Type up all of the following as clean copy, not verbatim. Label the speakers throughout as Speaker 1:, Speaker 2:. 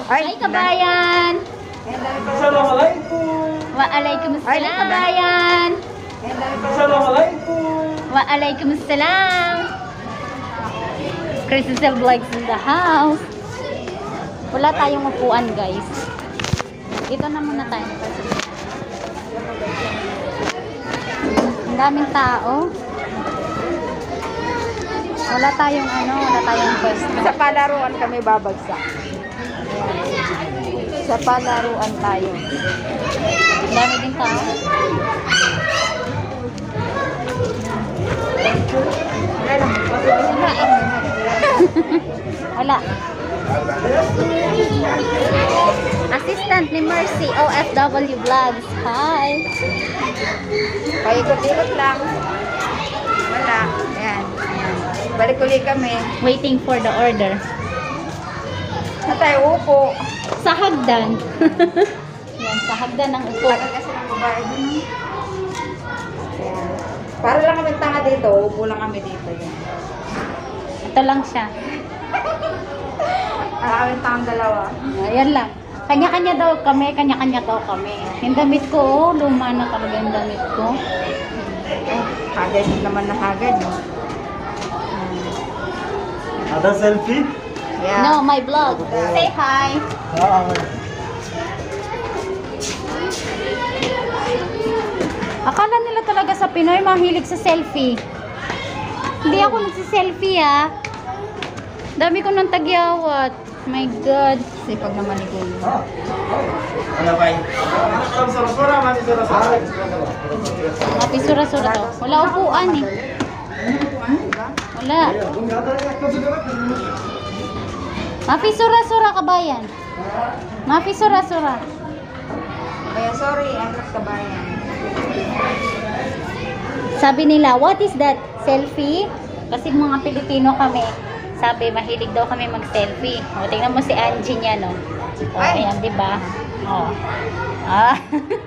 Speaker 1: Ay, kabayan!
Speaker 2: Assalamualaikum.
Speaker 1: Waalaikumsalam, kabayan!
Speaker 2: Assalamualaikum.
Speaker 1: Waalaikumsalam! Crystal Vlogs in the house. Wala tayong upuan, guys. Dito na muna tayo. Ang daming tao. Wala tayong pwesto.
Speaker 3: Sa palaruan kami babagsak. Sa palaruan tayo.
Speaker 1: Ang dami din tao. Wala. Assistant ni Mercy, OFW Vlogs. Hi.
Speaker 3: Paikot-ikot lang. Wala. Ayan. Balik ulit kami.
Speaker 1: Waiting for the order.
Speaker 3: Na tayo upo.
Speaker 1: Sa hagdan. Yan, sa hagdan ng upo.
Speaker 3: Tagal kasi ng babae dun. Ayan. Para lang kami tanga dito. Upo lang kami dito. Yan.
Speaker 1: Ito lang siya.
Speaker 3: Para kami tangang dalawa.
Speaker 1: Ayan lang. Kanya-kanya daw kami, kanya-kanya daw kami. Yung damit ko, oh, luma na talaga yung damit ko.
Speaker 3: Ay, hagad naman na hagad. No?
Speaker 2: Ada selfie?
Speaker 3: Yeah.
Speaker 1: No, my vlog. Say hi. Akala nila talaga sa Pinoy mahilig sa selfie. Hindi ako nagsi-selfie ah. Dami ko ng tagyawat. My God.
Speaker 3: Sipag naman ni Kuya.
Speaker 2: Ano ba? Sura-sura, mati sura-sura.
Speaker 1: Mapi sura-sura to. Wala upuan eh. Wala. Mapi sura-sura kabayan. Mapi sura-sura.
Speaker 3: Kaya sorry, ang kabayan.
Speaker 1: Sabi nila, what is that? Selfie? Kasi mga Pilipino kami. Sabi, mahilig daw kami mag-selfie. O, tingnan mo si Angie niya, no? O,
Speaker 3: Ay!
Speaker 1: ayan, diba? O. Ah.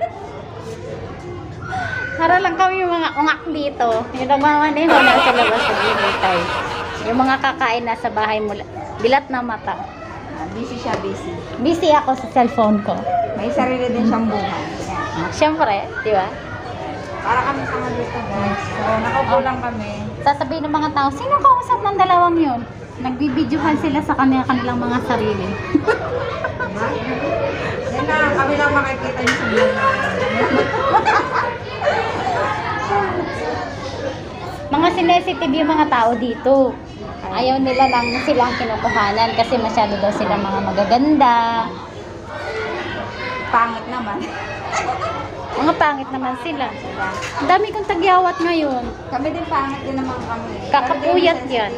Speaker 1: Para lang kami yung mga ungak dito. Yung nagmamaneho na sa labas sa ginitay. Yung mga kakain na sa bahay mula. Bilat na mata.
Speaker 3: Busy siya, busy.
Speaker 1: Busy ako sa cellphone ko.
Speaker 3: May sarili din siyang buhay. Ayan.
Speaker 1: Siyempre, di ba?
Speaker 3: Para kami tanga dito, guys. So, nakaupo lang kami.
Speaker 1: Sasabihin ng mga tao, sino kausap ng dalawang yun? Nagbibidyohan sila sa kanilang mga sarili.
Speaker 3: Yan na, kami lang makikita niyo sa vlog namin.
Speaker 1: Mga sensitive yung mga tao dito. Ayaw nila lang silang kinukuhanan kasi masyado daw sila mga magaganda.
Speaker 3: Pangit naman.
Speaker 1: Mga pangit naman sila. Ang dami kong tagyawat ngayon.
Speaker 3: Kami din pangit din naman kami.
Speaker 1: Kakapuyat yan.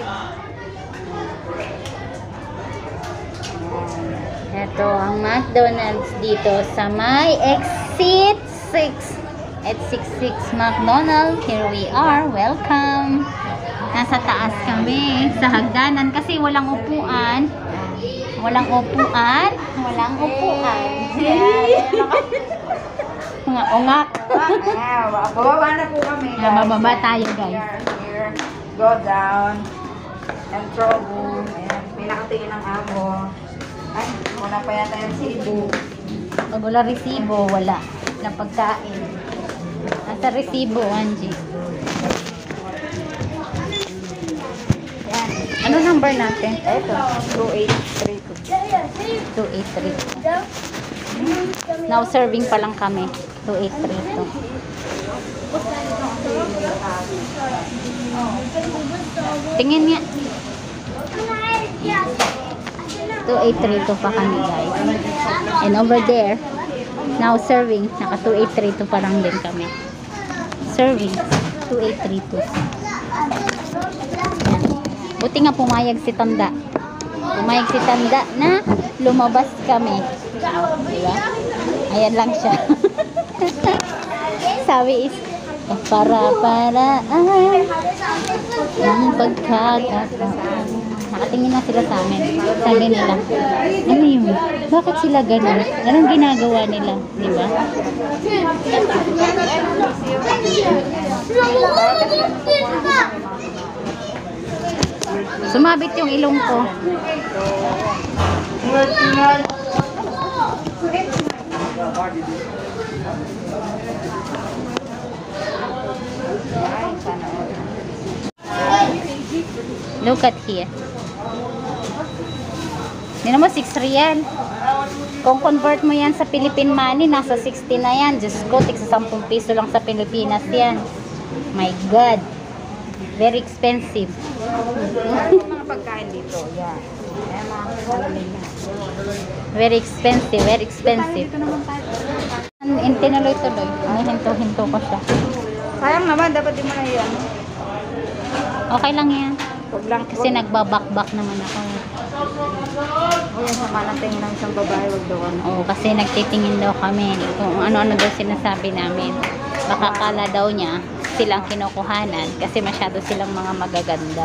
Speaker 1: Ito ang McDonald's dito sa may exit 6. Exit 6 McDonald's. Here we are. Welcome. Nasa taas kami sa hagdanan kasi walang upuan. Walang upuan. Walang upuan. Mga ungak.
Speaker 3: Bababa na po kami, guys.
Speaker 1: Bababa tayo, guys.
Speaker 3: Here. Go down. And throw boom. Ayan. Pinakatingin ng amo. Ay, wala pa yata yung sibo.
Speaker 1: Pag wala resibo, wala na pagkain. Nasa resibo, Angie. Yan. Ano number natin?
Speaker 3: Ito, 2832.
Speaker 1: 2832. Now serving pa lang kami. 2832. Tingin nga. 2832 pa kami, guys. And over there, now serving, naka 2832 pa lang din kami. Serving, 2832. Yan. Buti nga pumayag si Tanda. Pumayag si Tanda na lumabas kami. Diba? Ayan lang siya. Sabi is, para ang pagkakataon. Nakatingin na sila sa amin. Sabi nila, ano yun? Bakit sila ganun? Anong ginagawa nila? Diba? Sumabit yung ilong ko.
Speaker 3: Ay, sana.
Speaker 1: Look at here. Hindi naman 6 real. Kung convert mo yan sa Philippine money, nasa 60 na yan. Diyos ko, tig sa 10 piso lang sa Pilipinas yan. My God. Very expensive.
Speaker 3: Mga pagkain dito. Yan. Ayan mga kasalamin na.
Speaker 1: Very expensive, very expensive.
Speaker 3: Dito naman tayo.
Speaker 1: Tinuloy-tuloy. Hinto-hinto ko siya.
Speaker 3: Sayang naman, dapat di mo na yan.
Speaker 1: Okay lang yan.
Speaker 3: Huwag lang
Speaker 1: Kasi nagbabakbak naman ako.
Speaker 3: Huwag yung sama ng tingin ng isang babae, huwag daw ano.
Speaker 1: Oo, kasi nagtitingin daw kami kung ano-ano daw sinasabi namin. Baka kala daw niya silang kinukuhanan kasi masyado silang mga magaganda.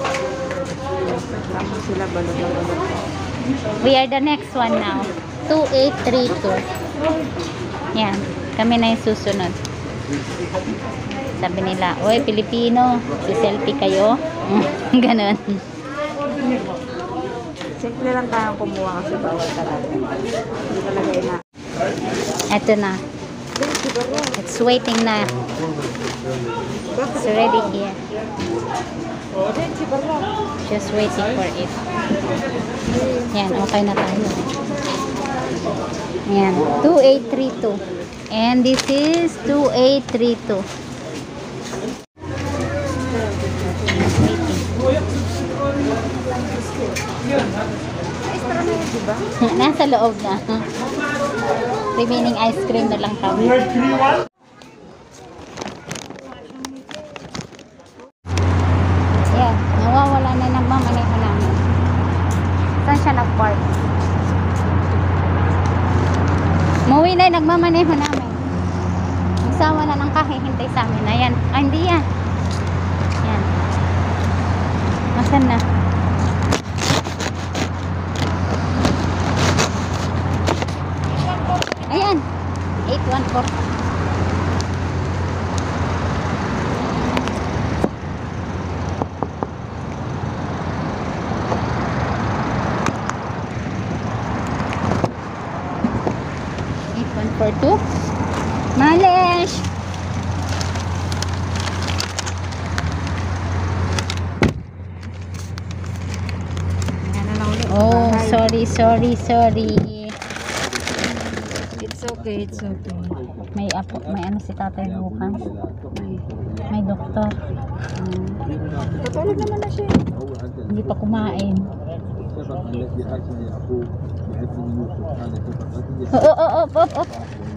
Speaker 3: Tama sila, balot na balot.
Speaker 1: We are the next one now. 2832. Yan. Kami na yung susunod. Sabi nila, oy, Pilipino, si-selfie kayo. Ganon.
Speaker 3: Simple lang tayong kumuha kasi bawal talaga. Hindi talaga ina.
Speaker 1: Eto na. It's waiting na. It's already here. Just waiting for it. Yan, okay na tayo. Yan, 2832. And this is 2832.
Speaker 3: Extra na yun, diba?
Speaker 1: Nasa loob na. Remaining ice cream na lang kami. Yan, nawawala na nagmamaneho namin. Saan siya nag-park? Muwi na yung nagmamaneho namin. Nagsawa na ng kakihintay sa amin. Ayan. Ah, hindi yan. Yan. Masan na? Ayan. 814. For two. Malish! Oh, sorry.
Speaker 3: It's okay, it's okay.
Speaker 1: May ano si tatay bukas. May doktor.
Speaker 3: Patulog naman na siya.
Speaker 1: Hindi pa kumain. Oh.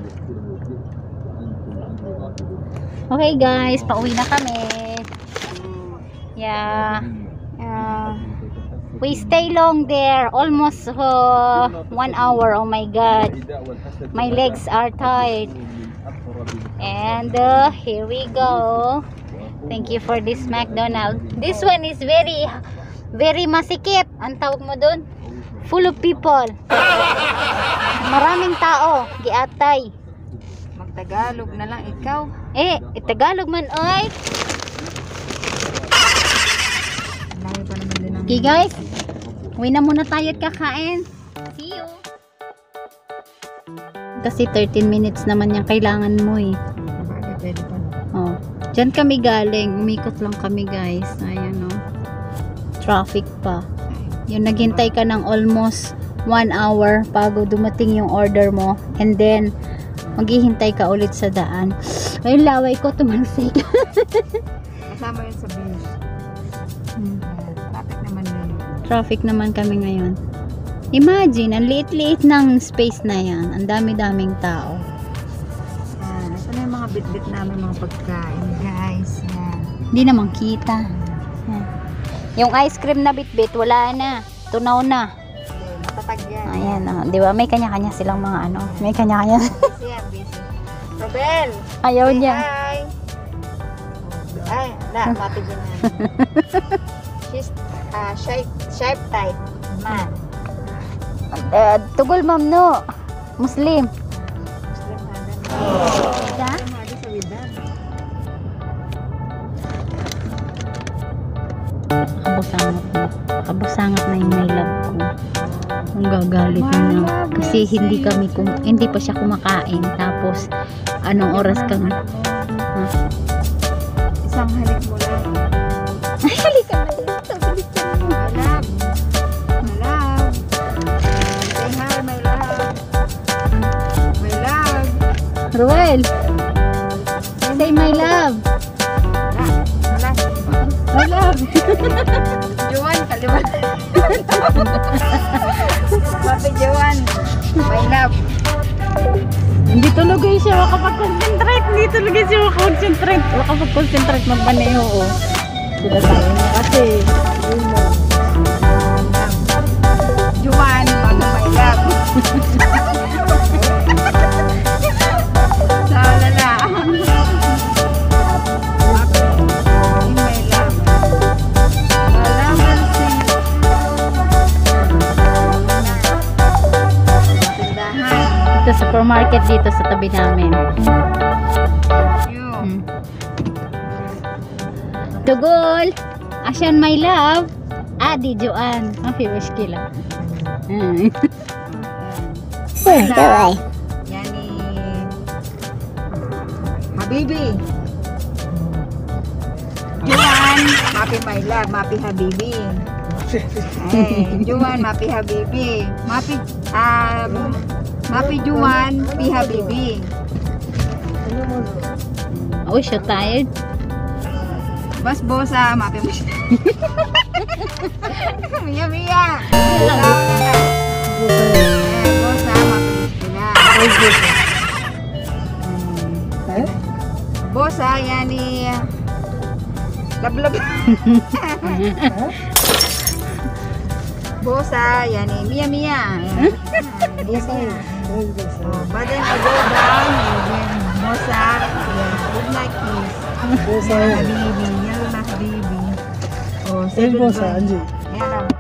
Speaker 1: Okay guys, pauwi na kami. Yeah. We stay long there, almost 1 hour. Oh my God, my legs are tired. And here we go. Thank you for this McDonald's. This one is very masikip. Ang tawag mo dun? Full of people. Maraming tao. Giatay.
Speaker 3: Magtagalog na lang ikaw.
Speaker 1: Tagalog man oy.
Speaker 3: Lagi pa naman din ang...
Speaker 1: Okay guys, uwi na muna tayo at kakain. See you. Kasi 13 minutes naman yung kailangan mo eh.
Speaker 3: Bakit pwede pa na?
Speaker 1: Oh, dyan kami galing. Umikot lang kami guys. Ayan oh. Traffic pa. Yung naghintay ka ng almost 1 hour bago dumating yung order mo. And then, maghihintay ka ulit sa daan. Ay, laway ko tumalsik.
Speaker 3: Kasama yun sa bill. Traffic naman yun.
Speaker 1: Traffic naman kami ngayon. Imagine, ang liit-liit ng space na yan. Ang dami-daming tao.
Speaker 3: Yan. Ito na yung mga bit-bit namin, mga pagkain, guys. Yan.
Speaker 1: Hindi naman kita. Yan. Yung ice cream na bit-bit, wala na. Tunaw na.
Speaker 3: Matatag yan.
Speaker 1: Ayan, di ba? May kanya-kanya silang mga ano. May kanya-kanya.
Speaker 3: Busy yan, busy. Robel!
Speaker 1: Ayaw
Speaker 3: Say
Speaker 1: niya.
Speaker 3: hi! Ay, mati din yan. She's sharp type man.
Speaker 1: Tugol ma'am no. Muslim.
Speaker 3: Muslim hadan.
Speaker 1: Da?
Speaker 3: Madi sa widan.
Speaker 1: Kabusangat na yung my love ko. Ang gagalit niya. Kasi hindi pa siya kumakain. Tapos, anong oras ka nga?
Speaker 3: Isang halik mo lang.
Speaker 1: Ay, halika na dito. Bilisan mo.
Speaker 3: My love. My love. Say hi, my love. My love.
Speaker 1: Ruel, say my love.
Speaker 3: Wala.
Speaker 1: My love.
Speaker 3: Juan, kaliwan. Papi Juan. My love.
Speaker 1: Hindi tulog siya makapag-concentrate. Hindi tulog siya makapag-concentrate. Makapag-concentrate magmaneho. Oh. Sila tayo na kasi.
Speaker 3: Juan, my love. Salala. My love. Malaman si tindahan.
Speaker 1: Ito supermarket dito sa tabi namin.
Speaker 3: Yun.
Speaker 1: Tugol! Asyan my love? Adi Joan. Mafi wish kila.
Speaker 3: Yani Habibi. Juan, Mapi my love, Mapi Habibi. Juan, Mapi Habibi. Mapi Juan, Pi Habibi.
Speaker 1: Oh, so tired.
Speaker 3: Bas bosa, Mapi mo. Mia Mia. Bosa, Mapi mo. Bosa, yani lablab. Bosa, yani Mia Mia. Badan go down, bosa, good night kiss. Bosa, habibi, yalla na habibi. Oh, say goodbye. Yan lang.